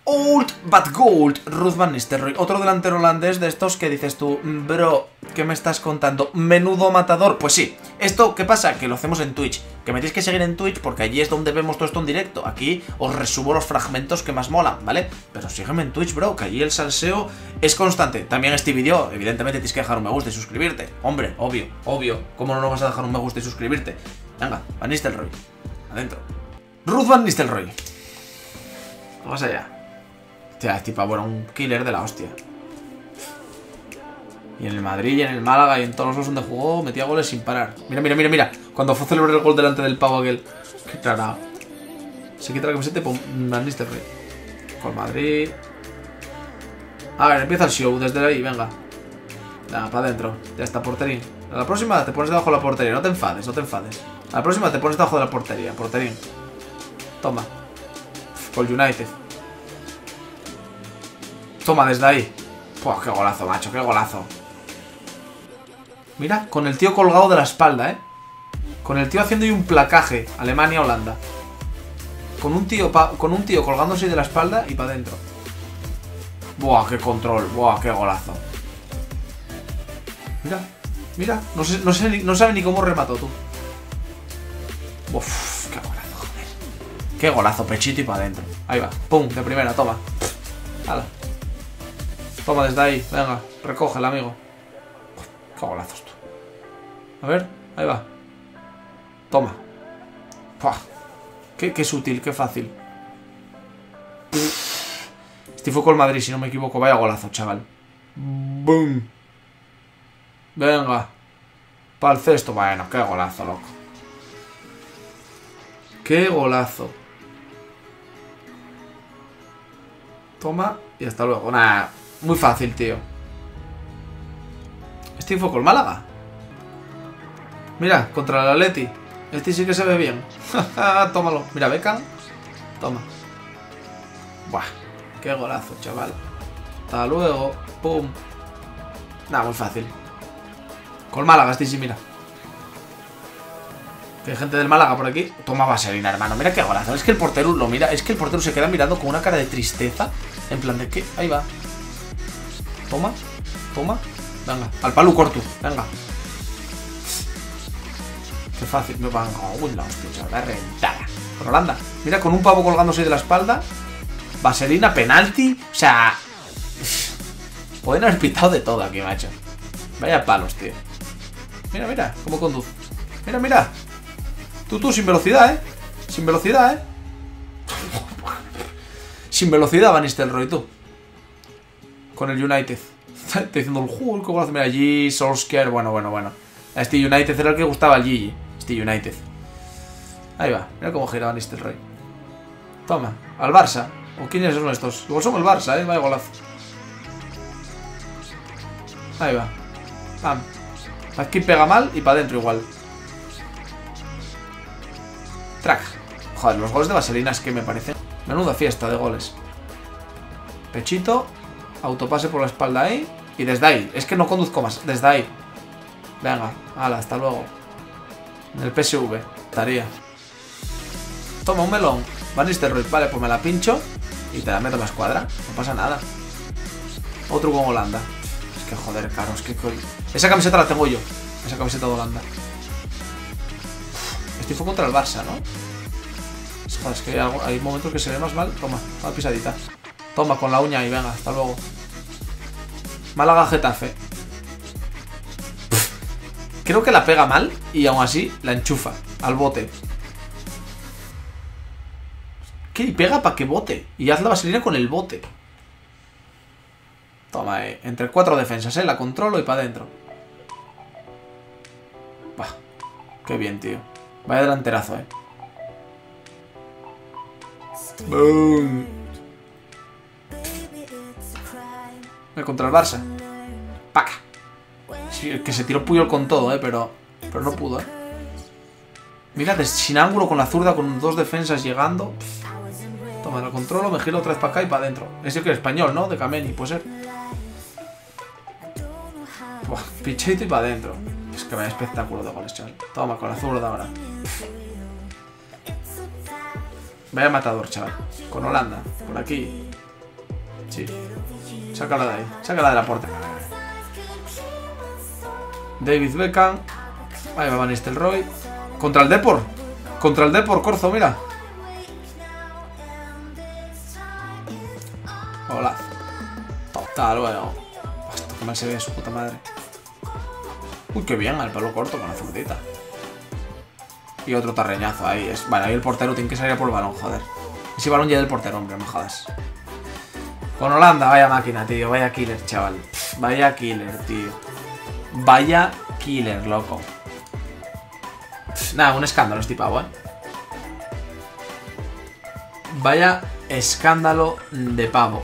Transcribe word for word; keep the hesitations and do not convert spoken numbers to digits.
Old but gold, Ruud van Nistelrooy. Otro delantero holandés de estos que dices tú, bro, ¿qué me estás contando? Menudo matador. Pues sí, esto, ¿qué pasa? Que lo hacemos en Twitch. Que me tienes que seguir en Twitch porque allí es donde vemos todo esto en directo. Aquí os resubo los fragmentos que más molan, ¿vale? Pero sígueme en Twitch, bro, que allí el salseo es constante. También este vídeo, evidentemente tienes que dejar un me gusta y suscribirte. Hombre, obvio, obvio. ¿Cómo no nos vas a dejar un me gusta y suscribirte? Venga, Van Nistelrooy. Adentro. Ruud van Nistelrooy. Vamos allá. Hostia, este tipo, bueno, un killer de la hostia. Y en el Madrid y en el Málaga y en todos los juegos donde jugó metía goles sin parar. Mira, mira, mira, mira. Cuando fue a celebrar el gol delante del pavo aquel. Qué tarado. Se quita la camiseta y pon Van Nistelrooy. Con Madrid. A ver, empieza el show desde ahí, venga. Nada, para adentro. Ya está, porterín. A la próxima te pones debajo de la portería. No te enfades, no te enfades. A la próxima te pones debajo de la portería. Porterín. Toma. Con United. Toma, desde ahí. Puah, qué golazo, macho, qué golazo. Mira, con el tío colgado de la espalda, ¿eh? Con el tío haciendo ahí un placaje. Alemania-Holanda. Con un tío pa con un tío colgándose de la espalda y para adentro. Buah, qué control. Buah, qué golazo. Mira, mira. No, sé, no, sé, no sabe ni cómo remató, tú. Uf, qué golazo, joder. Qué golazo, pechito y para adentro. Ahí va. Pum, de primera, toma. Hala. Toma desde ahí, venga, recógela, amigo. Qué golazos tú. A ver, ahí va. Toma. Puah. Qué, qué sutil, qué fácil. Este fue con el Madrid, si no me equivoco. Vaya golazo, chaval. Boom. Venga. Para el cesto. Bueno, qué golazo, loco. Qué golazo. Toma y hasta luego. Nah, muy fácil, tío. Este fue con Málaga. Mira, contra el Atleti. Este sí que se ve bien. Tómalo. Mira, Beckham. Toma. Buah, qué golazo, chaval. Hasta luego. Pum. Nada, muy fácil. Con Málaga, este sí, mira. Que hay gente del Málaga por aquí. Toma vaselina, hermano. Mira qué golazo. Es que el portero lo mira. Es que el portero se queda mirando con una cara de tristeza. En plan de que. Ahí va. Toma. Toma. Venga. Al palo corto. Venga. Qué fácil. Me van. Uy, la hostia, chaval. Reventada. Con Holanda. Mira, con un pavo colgándose de la espalda. Vaselina, penalti. O sea. Pueden haber pitado de todo aquí, macho. Vaya palos, tío. Mira, mira. Cómo conduce. Mira, mira. Tú, tú, sin velocidad, ¿eh? Sin velocidad, ¿eh? Sin velocidad, Van Nistelrooy, tú. Con el United. Está diciendo el Hulk, ¿cómo lo hace? Mira, allí, Solskjaer, bueno, bueno, bueno. A este United era el que gustaba al Gigi. Este United. Ahí va, mira cómo gira Van Nistelrooy. Toma, al Barça. ¿O quiénes son estos? Igual son el Barça, ¿eh? Vaya golazo. Ahí va. Pam. Aquí pega mal y para adentro igual. Track. Joder, los goles de vaselina es que me parecen menuda fiesta de goles. Pechito. Autopase por la espalda ahí. Y desde ahí. Es que no conduzco más. Desde ahí. Venga. Hala, hasta luego. En el P S V. Estaría. Toma un melón. Van Nistelrooy. Vale, pues me la pincho. Y te la meto en la escuadra. No pasa nada. Otro con Holanda. Es que joder, caro. Es que... Esa camiseta la tengo yo. Esa camiseta de Holanda. Este fue contra el Barça, ¿no? Joder, es que hay, algo, hay momentos que se ve más mal. Toma, una pisadita. Toma, con la uña y venga, hasta luego. Málaga Getafe. Creo que la pega mal y aún así la enchufa al bote. ¿Qué? Y pega para que bote. Y haz la vaselina con el bote. Toma, eh. Entre cuatro defensas, eh. La controlo y para adentro. Bah. Qué bien, tío. Vaya delanterazo, eh. Boom. Contra el Barça. Paca. Sí, que se tiró Puyol con todo, eh. Pero, pero no pudo, eh. Mira, de, sin ángulo con la zurda, con dos defensas llegando. Toma, lo controlo, me giro otra vez para acá y para adentro. Ese que es español, ¿no? De Kameni, puede ser. Buah, pichito y para adentro. Es que vaya espectáculo de goles, chaval. Toma, con la zurda ahora. Vaya matador, chaval. Con Holanda, por aquí. Sí. Sácala de ahí. Sácala de la puerta. David Beckham. Ahí va Van Nistelrooy. Contra el Depor. Contra el Depor, Corzo, mira. Hola. Hasta luego. Esto que mal se ve su puta madre. Uy, qué bien, el pelo corto con la zurdita. Y otro tarreñazo ahí. Es... Vale, ahí el portero tiene que salir por el balón, joder. Ese balón ya del portero, hombre, me jodas. Con Holanda, vaya máquina, tío. Vaya killer, chaval. Vaya killer, tío. Vaya killer, loco. Nada, un escándalo este pavo, eh. Vaya escándalo de pavo.